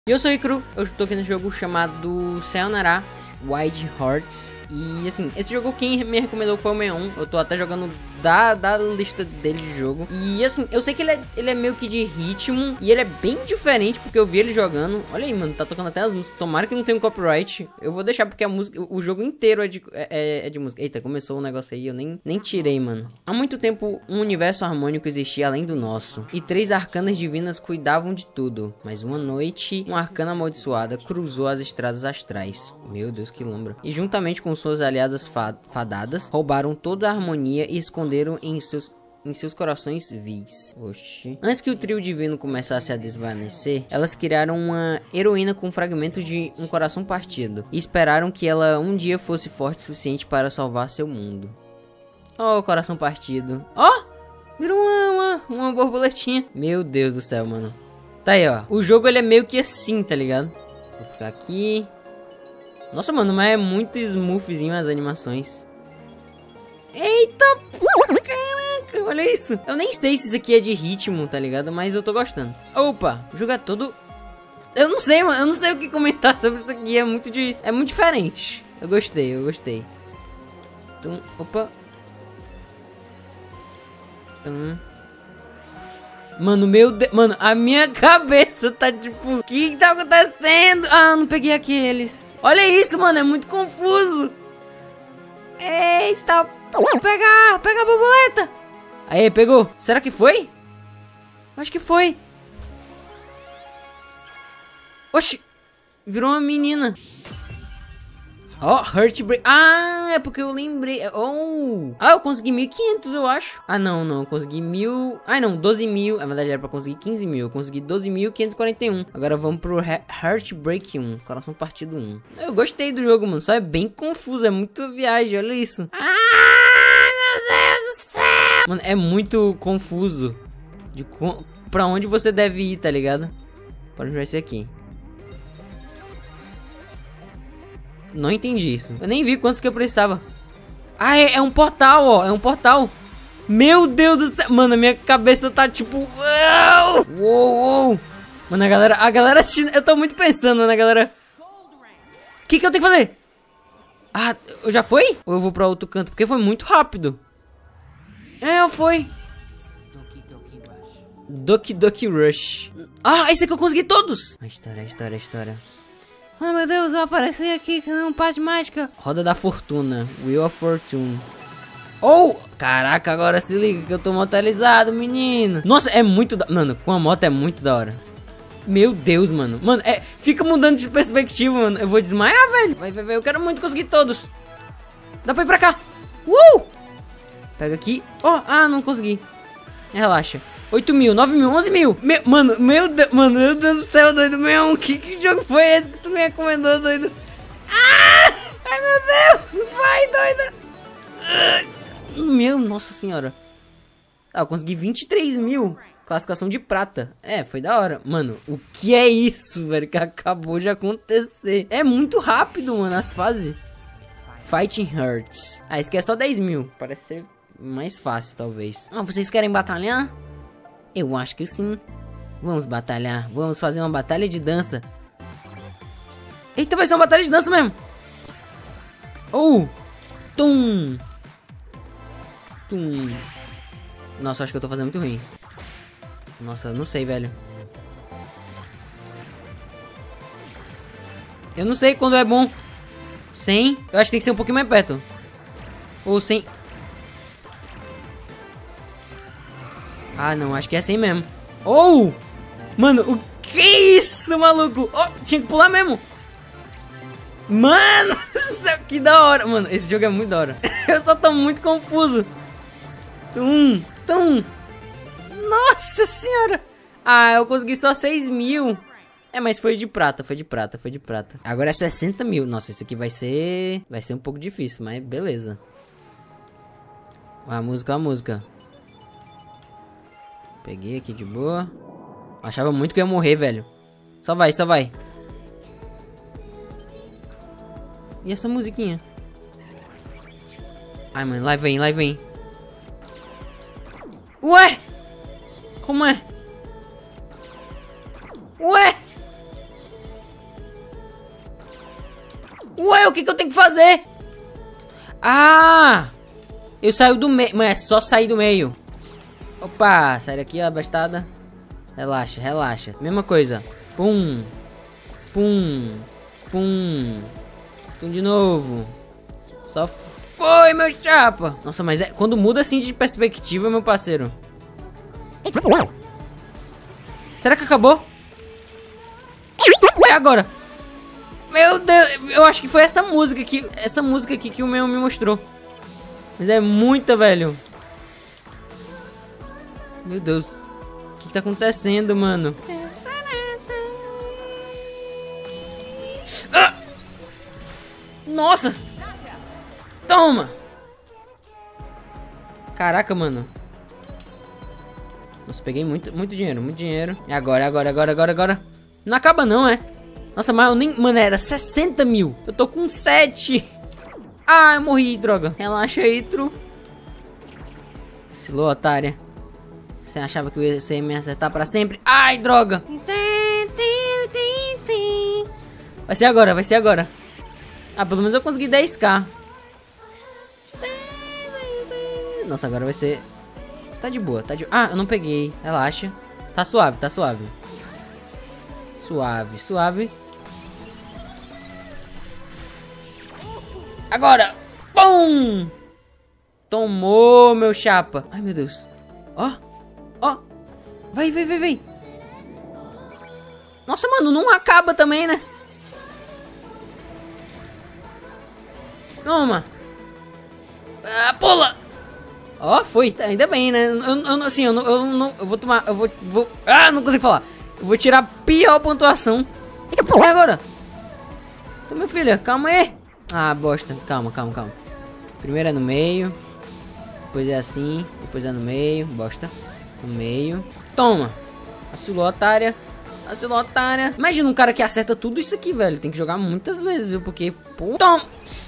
E eu sou o Icru, eu estou aqui no jogo chamado Sayonara Wild Hearts. E assim, esse jogo quem me recomendou foi o Meon. Eu tô até jogando da lista dele de jogo. E assim, eu sei que ele é meio que de ritmo. E ele é bem diferente porque eu vi ele jogando. Olha aí, mano, tá tocando até as músicas. Tomara que não tenha um copyright. Eu vou deixar porque a música, o jogo inteiro é de música. Eita, começou um negócio aí, eu nem tirei, mano. Há muito tempo um universo harmônico existia além do nosso. E 3 arcanas divinas cuidavam de tudo. Mas uma noite, uma arcana amaldiçoada cruzou as estradas astrais. Meu Deus, que lombra. E juntamente com suas aliadas fadadas, roubaram toda a harmonia e esconderam em seus corações vis. Oxi. Antes que o trio divino começasse a desvanecer, elas criaram uma heroína com fragmentos de um coração partido. E esperaram que ela um dia fosse forte o suficiente para salvar seu mundo. Oh, coração partido. Oh! Virou uma borboletinha. Meu Deus do céu, mano. Tá aí, ó. O jogo, ele é meio que assim, tá ligado? Vou ficar aqui. Nossa, mano, mas é muito smoothzinho as animações. Eita, caraca, olha isso. Eu nem sei se isso aqui é de ritmo, tá ligado? Mas eu tô gostando. Opa, o jogo é todo... Eu não sei, mano, eu não sei o que comentar sobre isso aqui. É muito diferente. Eu gostei. Então, opa. Mano, meu Deus. Mano, a minha cabeça tá tipo... O que tá acontecendo? Ah, eu não peguei aqueles. Olha isso, mano. É muito confuso. Eita. Pega a borboleta. Aí, pegou. Será que foi? Acho que foi. Oxi. Virou uma menina. Ó, Heartbreak. Ah, é porque eu lembrei. Oh. Ah, eu consegui 1.500, eu acho. Ah, não. Eu consegui 1.000. Ah, não. 12.000. Na verdade, era pra conseguir 15.000. Eu consegui 12.541. Agora vamos pro Heartbreak 1. Coração partido 1. Eu gostei do jogo, mano. Só é bem confuso. É muito viagem. Olha isso. Ah, meu Deus do céu. Mano, é muito confuso. Pra onde você deve ir, tá ligado? Pode ver esse aqui. Não entendi isso. Eu nem vi quantos que eu precisava. Ah, é um portal, ó. É um portal. Meu Deus do céu. Mano, a minha cabeça tá tipo... Uou. Mano, a galera... Eu tô muito pensando, né, galera? O que eu tenho que fazer? Ah, já foi? Ou eu vou pra outro canto? Porque foi muito rápido. Foi. Doki Doki Rush. Ah, esse aqui eu consegui todos. A história. Oh, meu Deus, eu apareci aqui com um par de mágica. Roda da Fortuna. Wheel of Fortune. Oh, caraca, agora se liga que eu tô mortalizado, menino. Nossa, é muito da... Mano, com a moto é muito da hora. Meu Deus, mano. Mano, fica mudando de perspectiva, mano. Eu vou desmaiar, velho. Vai. Eu quero muito conseguir todos. Dá pra ir pra cá. Pega aqui. Oh, não consegui. Relaxa. 8.000, 9.000, 11.000. Meu Deus do céu, doido. Que jogo foi esse que tu me recomendou, doido? Ai, meu Deus. Vai, doida. Nossa senhora. Eu consegui 23.000. Classificação de prata. Foi da hora. Mano, o que é isso, velho? Que acabou de acontecer. É muito rápido, mano, as fases. Fighting Hearts. Esse aqui é só 10.000. Parece ser mais fácil, talvez. Vocês querem batalhar? Eu acho que sim. Vamos batalhar. Vamos fazer uma batalha de dança. Eita, vai ser uma batalha de dança mesmo. Tum. Nossa, acho que eu tô fazendo muito ruim. Nossa, não sei, velho. Eu não sei quando é bom. 100. Eu acho que tem que ser um pouquinho mais perto. Ou 100. Ah, não, acho que é assim mesmo. Mano, o que é isso, maluco? Tinha que pular mesmo. Mano, que da hora. Mano, esse jogo é muito da hora. Eu só tô muito confuso. Nossa senhora. Eu consegui só 6.000. Mas foi de prata. Agora é 60.000. Nossa, esse aqui vai ser um pouco difícil, mas beleza. A música. Peguei aqui de boa. Achava muito que eu ia morrer, velho. Só vai. E essa musiquinha? Ai, mano, lá vem. Ué? Como é? Ué? Ué, o que que eu tenho que fazer? Ah! Eu saio do meio. Mano, é só sair do meio. Opa, sai daqui, ó, bastada. Relaxa, relaxa. Mesma coisa. Pum. Pum. Pum. Pum de novo. Só foi, meu chapa. Nossa, mas quando muda assim de perspectiva, meu parceiro. Será que acabou? É agora. Meu Deus, eu acho que foi essa música aqui que o meu me mostrou. Mas é muita, velho. Meu Deus. O que tá acontecendo, mano? Ah! Nossa! Toma! Caraca, mano. Nossa, peguei muito dinheiro, muito dinheiro. E agora. Não acaba não, é? Nossa, mas eu nem... Mano, era 60 mil. Eu tô com 7. Ah, eu morri, droga. Relaxa aí, tru. Vacilou, otária. Você achava que você ia me acertar pra sempre? Ai, droga. Vai ser agora, vai ser agora. Ah, pelo menos eu consegui 10k. Nossa, agora vai ser... Tá de boa, tá de... Ah, eu não peguei. Relaxa. Tá suave, tá suave. Suave, suave. Agora! Pum! Tomou, meu chapa. Ai, meu Deus. Ó. Ó. Vai. Nossa, mano, não acaba também, né? Toma. Ah, pula. Ó, foi. Ainda bem, né? Eu vou tomar... Ah, não consigo falar. Eu vou tirar a pior pontuação. E agora? Então, meu filho, calma aí. Ah, bosta. Calma. Primeiro é no meio. Depois é assim. Depois é no meio. Bosta. No meio. Toma. Vacilou, otária. Vacilou, otária. Imagina um cara que acerta tudo isso aqui, velho. Tem que jogar muitas vezes, viu? Porque... Pô. Toma.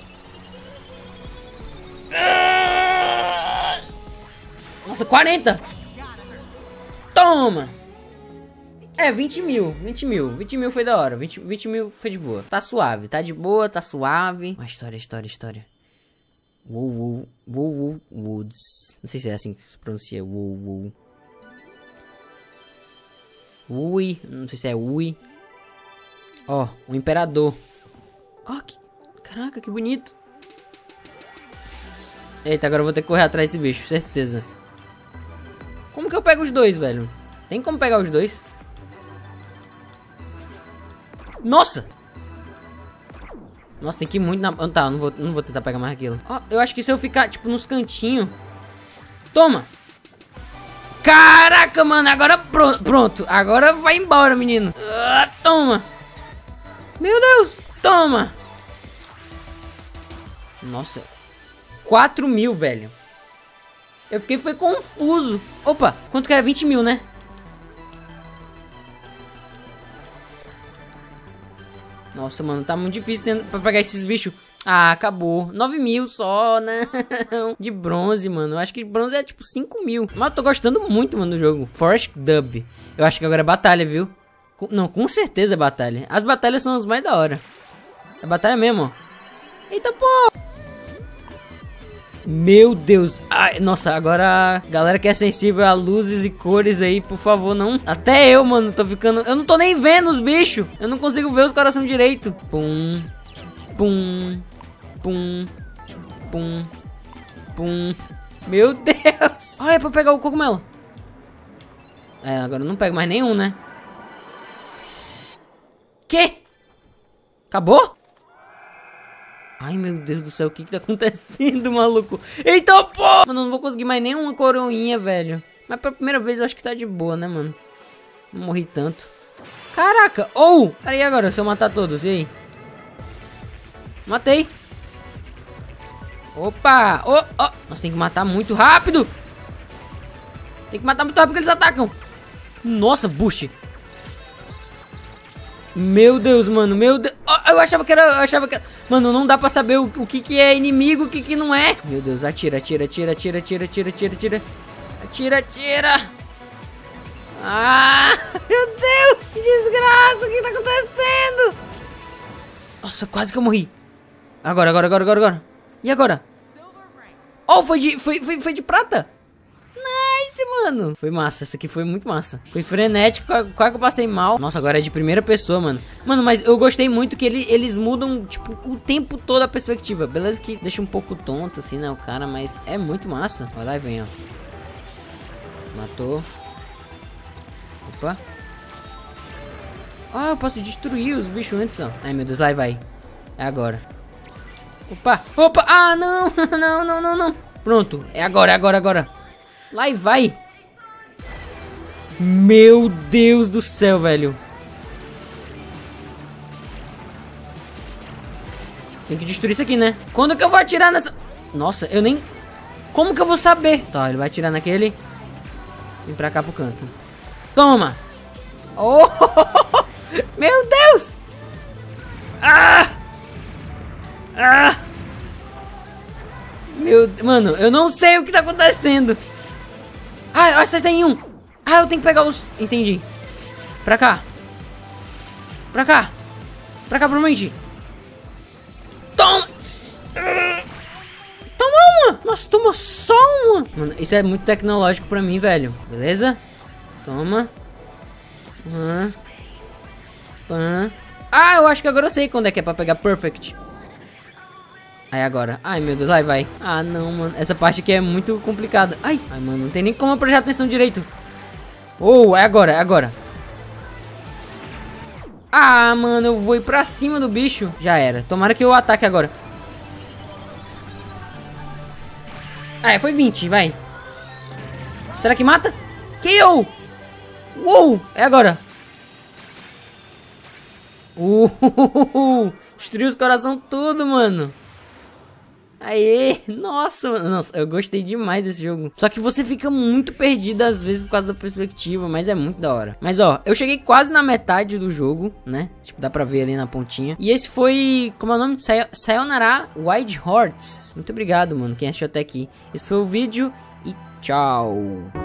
Nossa, 40. Toma. É, 20 mil foi da hora. 20 mil foi de boa. Tá suave, tá de boa, tá suave. Uma história. Woods. Não sei se é assim que se pronuncia. Ui. Não sei se é Ui. Ó, o imperador. Ó, caraca, que bonito. Eita, agora eu vou ter que correr atrás desse bicho, certeza. Como que eu pego os dois, velho? Tem como pegar os dois? Nossa! Nossa, tem que ir muito na... Tá, eu não vou tentar pegar mais aquilo. Ó, eu acho que se eu ficar, tipo, nos cantinhos... Toma! Caraca, mano, agora pronto. Agora vai embora, menino. Toma! Meu Deus! Toma! Nossa. 4 mil, velho. Eu foi confuso. Opa, quanto que era? 20 mil, né? Nossa, mano, tá muito difícil pra pegar esses bichos. Ah, acabou. 9 mil só, né? De bronze, mano. Eu acho que de bronze é tipo 5 mil. Mas eu tô gostando muito, mano, do jogo. Forest Dub. Eu acho que agora é batalha, viu? Não, com certeza é batalha. As batalhas são as mais da hora. É batalha mesmo, ó. Eita, pô! Meu Deus. Ai, nossa, agora a galera que é sensível a luzes e cores aí, por favor, não. Até eu, mano, tô ficando... Eu não tô nem vendo os bichos. Eu não consigo ver os corações direito. Pum. Meu Deus. Olha, é pra pegar o cogumelo. É, agora eu não pego mais nenhum, né? Que? Acabou? Ai, meu Deus do céu, o que tá acontecendo, maluco? Eita, pô! Mano, eu não vou conseguir mais nenhuma coroinha, velho. Mas pela primeira vez eu acho que tá de boa, né, mano? Não morri tanto. Caraca! Ou! Pera aí agora, se eu matar todos, e aí? Matei. Opa! Nossa, tem que matar muito rápido! Tem que matar muito rápido porque eles atacam. Nossa, Bush. Meu Deus, mano, meu Deus. Eu achava que era, Mano, não dá pra saber o que é inimigo, o que não é. Meu Deus, atira. Atira. Ah, meu Deus, que desgraça, o que tá acontecendo? Nossa, quase que eu morri. Agora. E agora? Oh, foi de prata. Nice, mano. Foi massa, essa aqui foi muito massa. Foi frenético, quase que eu passei mal. Nossa, agora é de primeira pessoa, mano. Mano, mas eu gostei muito que eles mudam, tipo, o tempo todo a perspectiva. Beleza que deixa um pouco tonto, assim, né, o cara, mas é muito massa. Vai lá e vem, ó. Matou. Opa. Ah, eu posso destruir os bichos antes, ó. Ai, meu Deus, lá vai. É agora. Opa. Ah, não. Não. Pronto. É agora. Lá e vai. Meu Deus do céu, velho. Tem que destruir isso aqui, né? Quando que eu vou atirar nessa... Nossa, eu nem... Como que eu vou saber? Tá, ele vai atirar naquele. Vem pra cá pro canto. Toma. Oh! Meu Deus! Mano, eu não sei o que tá acontecendo. Ah, acertei em um. Ah, eu tenho que pegar os... Entendi. Pra cá, provavelmente. Toma! Toma uma! Nossa, toma só uma! Mano, isso é muito tecnológico pra mim, velho. Beleza? Toma. Ah, eu acho que agora eu sei quando é que é pra pegar perfect. Aí agora. Ai, meu Deus, aí vai. Ah, não, mano. Essa parte aqui é muito complicada. Ai, mano, não tem nem como eu prestar atenção direito. Oh, é agora. Ah, mano, eu vou ir pra cima do bicho. Já era. Tomara que eu ataque agora. Ah, foi 20, vai. Será que mata? KO! Uou, é agora. Destruiu os coração tudo, mano. Aê, nossa, mano. Nossa, eu gostei demais desse jogo. Só que você fica muito perdido às vezes por causa da perspectiva, mas é muito da hora. Mas ó, eu cheguei quase na metade do jogo, né? Tipo, dá pra ver ali na pontinha. E esse foi, como é o nome? Sayonara Wild Hearts. Muito obrigado, mano, quem assistiu até aqui. Esse foi o vídeo e tchau.